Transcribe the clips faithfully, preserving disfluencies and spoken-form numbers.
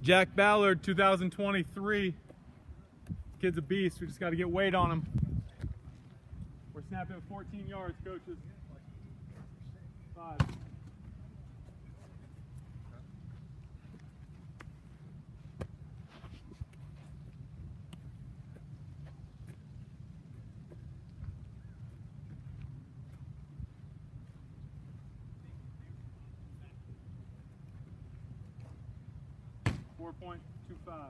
Jack Ballard, two thousand twenty-three. Kid's a beast. We just got to get weight on him. We're snapping at fourteen yards, coaches. Five. four point two five.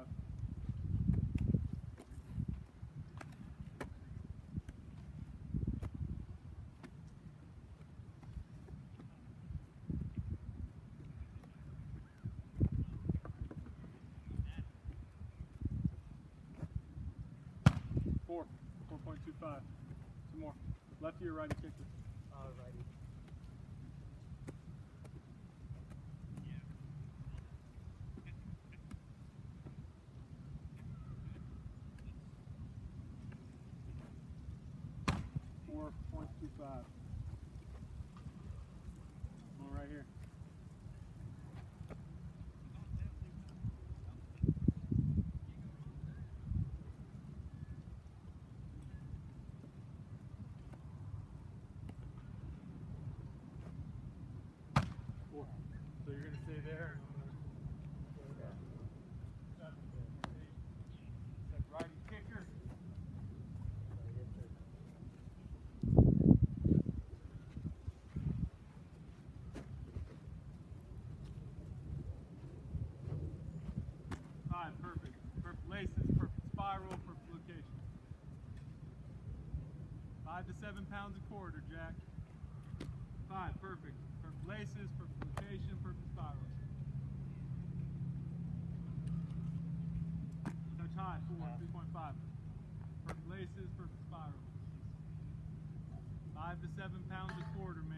Four. four point two five. Some more. Lefty or righty kicker? Uh, righty. four point two five. One right here. Four. So you're going to stay there. Righty kicker. Five, perfect. Perfect laces, perfect spiral, perfect location. Five to seven pounds a quarter, Jack. Five, perfect. Perfect laces, perfect location, perfect spiral. Touch high, four, three point five. Perfect laces, perfect spiral. Five to seven pounds a quarter, man.